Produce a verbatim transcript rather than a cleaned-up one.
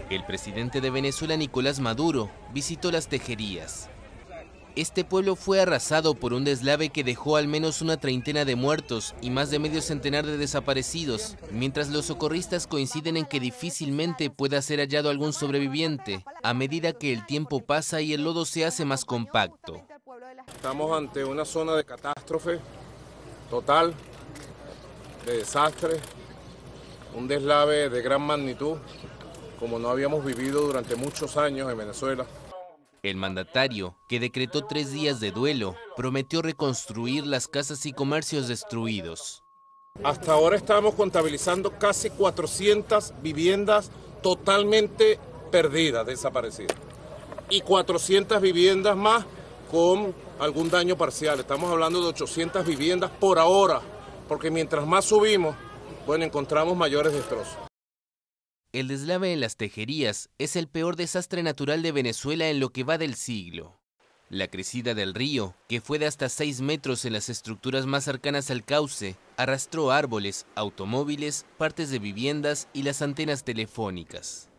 El presidente de Venezuela, Nicolás Maduro, visitó Las Tejerías. Este pueblo fue arrasado por un deslave que dejó al menos una treintena de muertos y más de medio centenar de desaparecidos, mientras los socorristas coinciden en que difícilmente pueda ser hallado algún sobreviviente, a medida que el tiempo pasa y el lodo se hace más compacto. Estamos ante una zona de catástrofe total, de desastre, un deslave de gran magnitud, como no habíamos vivido durante muchos años en Venezuela. El mandatario, que decretó tres días de duelo, prometió reconstruir las casas y comercios destruidos. Hasta ahora estamos contabilizando casi cuatrocientas viviendas totalmente perdidas, desaparecidas. Y cuatrocientas viviendas más con algún daño parcial. Estamos hablando de ochocientas viviendas por ahora, porque mientras más subimos, bueno, encontramos mayores destrozos. El deslave en Las Tejerías es el peor desastre natural de Venezuela en lo que va del siglo. La crecida del río, que fue de hasta seis metros en las estructuras más cercanas al cauce, arrastró árboles, automóviles, partes de viviendas y las antenas telefónicas.